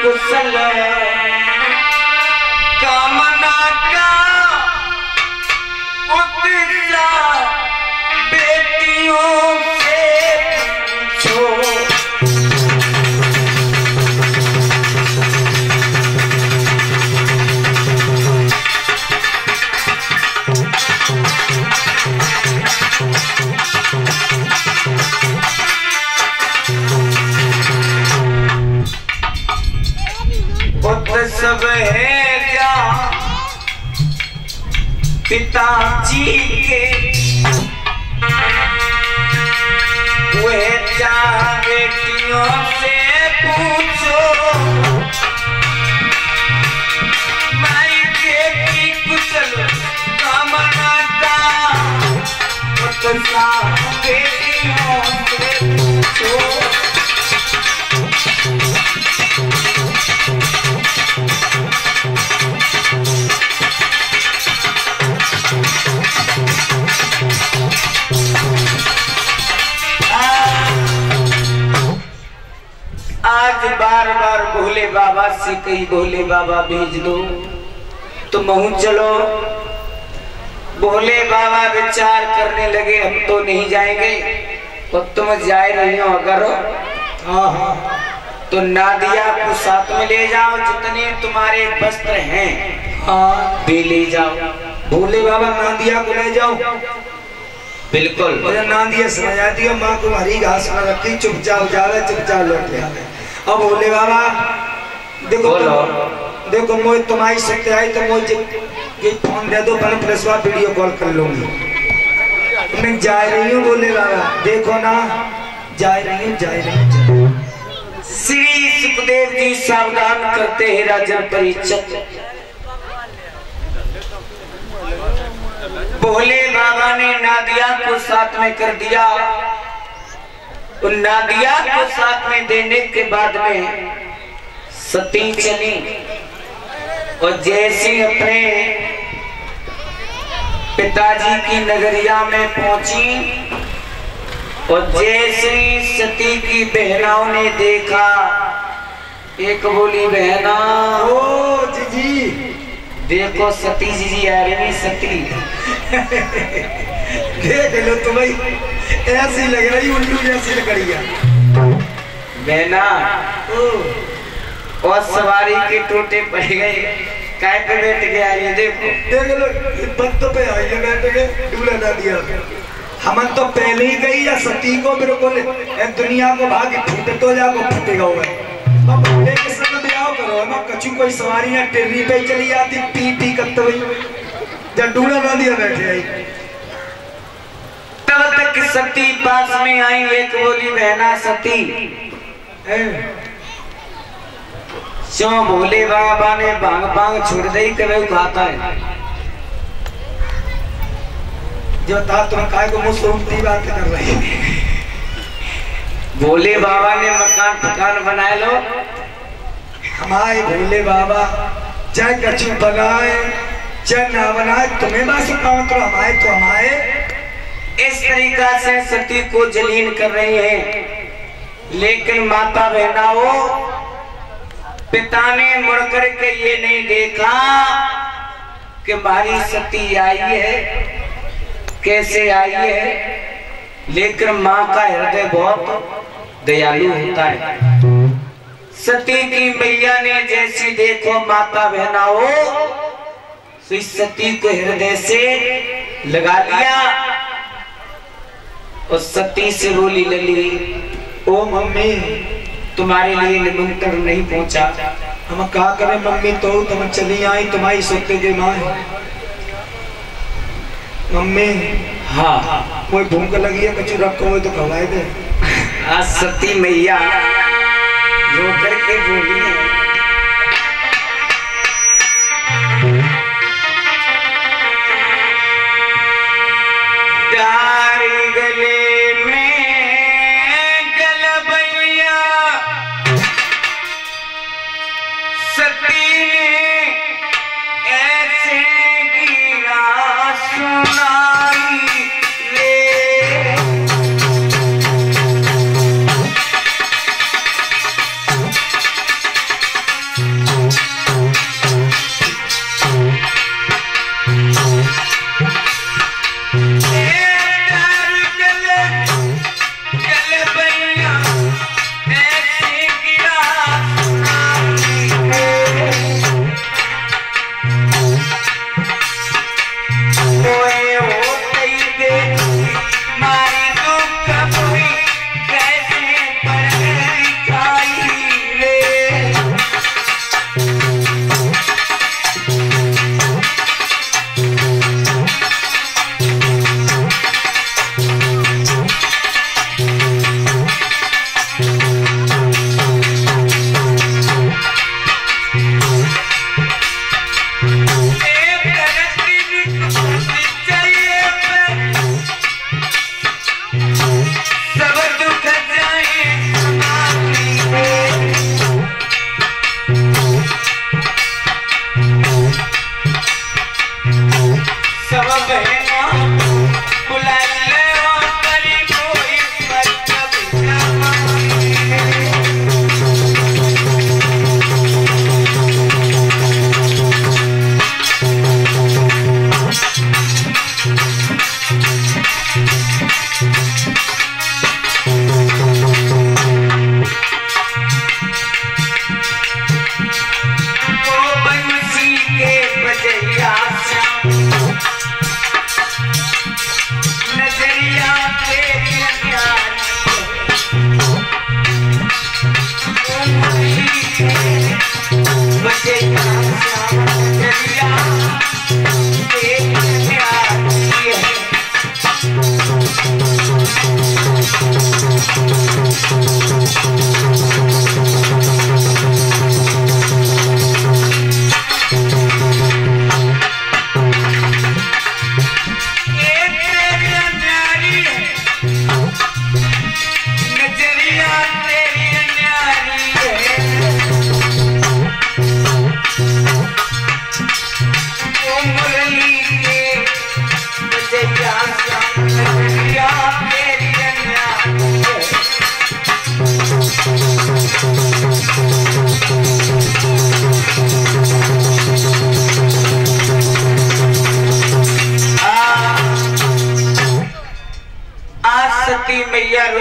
कुशल कामना का उत्साह बेटियों से पूछो। पुत्र सब है क्या पिताजी के वे चार बेटियों से पूछो। माई बेटी कुशल कामना का उत्साह बेटियों से पूछो। आज बार बार भोले बाबा से कही भोले बाबा भेज दो तो महू चलो। भोले बाबा विचार करने लगे हम तो नहीं जाएंगे और तुम जा रही हो अगर तो नादिया को साथ में ले जाओ, जितने तुम्हारे वस्त्र हैं वे ले जाओ। भोले बाबा नादिया को ले जाओ। बिल्कुल। नादिया समझा दियो माँ को हरी घास में रखी, चुपचाप जावे चुपचाप लौट आवे। अब भोले बाबा देखो देखो मोई तुम्हारी शक्ति आई तो मुझे ये फोन दे दो, मैंने प्रेसवा वीडियो कॉल कर लूंगी। मैं जा रही हूँ भोले बाबा, देखो ना जा रही हूँ। श्री सुखदेव जी सावधान करते हैं राजन परीक्षित। भोले बाबा ने नादिया को साथ में कर दिया। उन नादिया को साथ में देने के बाद में सती चली और जैसे अपने पिताजी की नगरिया में पहुंची और जैसे सती की बहनाओं ने देखा, एक बोली बहना ओ जीजी देखो सती जीजी आ रही। सती देख लो तुम्हें ऐसी लग रही उल्लू जैसी लग रही है बहना। और सवारी के टोटे पड़ गए, काय पे बैठ गया ये देखो। देख लो बंदों पे आई बैठ गए, डूला ना दिया। हम तो पहले ही गई या सती को बिल्कुल दुनिया को भागी फूटे तो जाओ फूटेगा हुआ। के संग ब्याह करो ना, कछु कोई सवारी या टेरी पे चली जाती पी पी करते हुए जब डूला ना दिया बैठे आई। तब तक सती पास में आई, एक बोली बहना सती क्यों भोले बाबा ने भांग भांग छोड़ दी कभी खाता है। जो था तुम काय को मुझसे उल्टी बात कर रही है। भोले बाबा ने मकान ठिकान बनाए लो। हमारे भोले बाबा चाहे कछु बनाए चाहे ना बनाए तुम्हें बात सुनाओ तो हमारे इस तरीका से सती को जलील कर रही है। लेकिन माता बहनाओ पिता ने मुड़ कर के ये नहीं देखा कि हमारी सती आई है कैसे आई है। लेकिन माँ का हृदय बहुत दयालु होता है। सती की मैया ने जैसी देखो माता बहनाओ तो इस सती को हृदय से लगा लिया और सती से बोली लली ओ मम्मी तुम्हारे लिए निमंत्रण नहीं पहुंचा। हम क्या करें मम्मी, तो तुम चली आई तुम्हारी सोते के माँ मम्मी। हाँ कोई भूख लगी है कछु रखो तो खवाए दे। आज सती मैया रो करके बोली है तारी गले में गलबैया सती ने ऐसे गिरा सुनाई रे। पार्वती मैया